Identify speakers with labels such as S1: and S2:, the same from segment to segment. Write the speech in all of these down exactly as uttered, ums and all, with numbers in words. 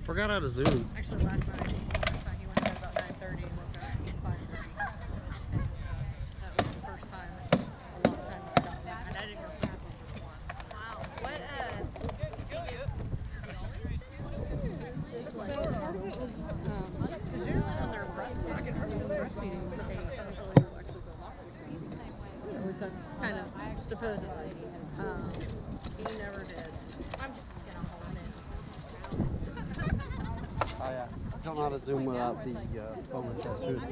S1: Forgot how to zoom.
S2: Actually, last night, last night he went to bed about nine thirty and woke up at five thirty. And that was the first time, a long time that I got that. And I didn't go snap over for one. Wow. What, uh... Just like, so part of it was, um, because generally when they're breastfeeding, breastfeeding, but they usually actually go locker feed. At least that's kind of supposedly. Um, he never did. I'm just gonna hold it.
S1: Oh yeah. Don't know how to zoom without the uh, phone attached to it.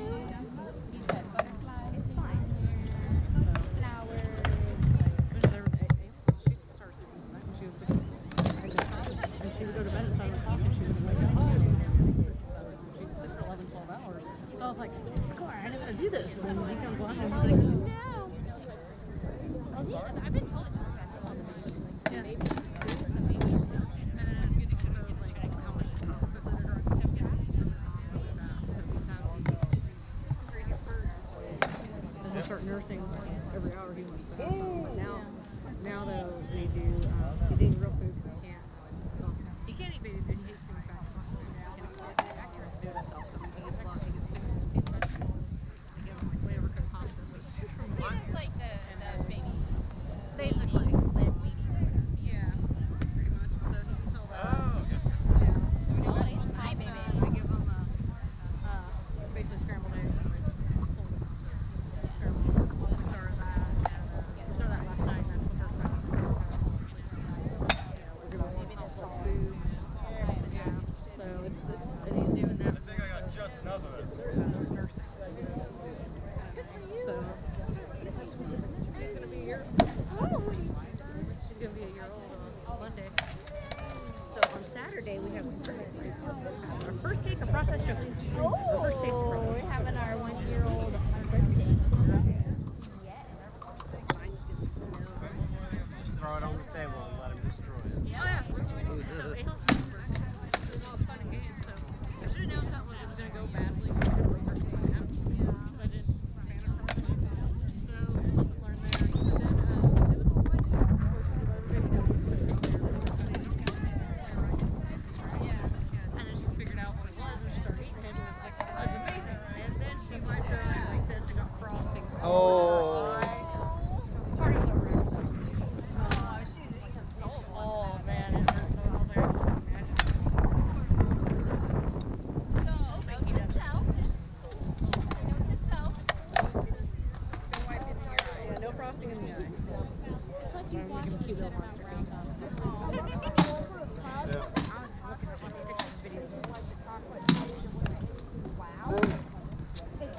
S1: She would go to bed at seven o'clock and she would wake up at two. So she would sleep for eleven, twelve hours. So I was like, score, I didn't want to do this. And then he comes along and I'm like, oh no. I've been told it just depends on the baby. Yeah. Maybe it's good, so maybe it's not. And then I'm getting to know like how much food that are on the yeah. So he's having these crazy spurts. And so then he'll start nursing every hour he wants to have some. But now, now though, they do, um, he's eating real food because he can't. He can't eat baby food, he hates being back. He can't get back here and do it himself. So when he gets lunch, he gets steamed vegetables. They give him like flavor cooked pasta. So it's super fun.
S3: It's like the, the baby.
S2: Basically. Yeah, pretty much. So he can tell that.
S3: Oh,
S2: yeah. So we do vegetables, pasta, and I give him a, uh, basically scrambled eggs. Scrambled. We started that, and uh, we started that last night, and that's the first time we started kind of falling asleep on that. So, you know, we're giving him complex food. Yeah. So it's, it's, and he's doing that.
S3: I think I got just enough of it.
S2: Nursing. So, she's gonna be here. She's gonna be a year old on Monday. So on Saturday we have our first cake of processed sugar.
S4: Oh,
S2: our first taste of processed
S4: we're
S2: sugar.
S4: having our one-year-old birthday.
S1: Just throw it on the table and let him destroy it.
S2: Oh yeah. So Ayla's birthday. It was all fun and games. So I should have known that one was gonna go badly. I didn't wake her to my nap. So I didn't plan it properly. So lesson learned there. But then uh, it was all fun. Of course, we let everybody know we put a cake there. Yeah. And then she figured out what it was and she started eating it and was like, oh, that's amazing. And then she wiped her eye like this and got frosting.
S1: Oh.
S2: Party's over. Oh, she's eating so Oh man, it hurts so I was like, I can't imagine.
S4: So, note to self. Note to self.
S2: No wiping in your eye. Yeah, no frosting in the eye.
S4: It's like you
S2: I'm
S4: watch
S2: making a cute
S4: the
S2: little monster cake.
S4: round.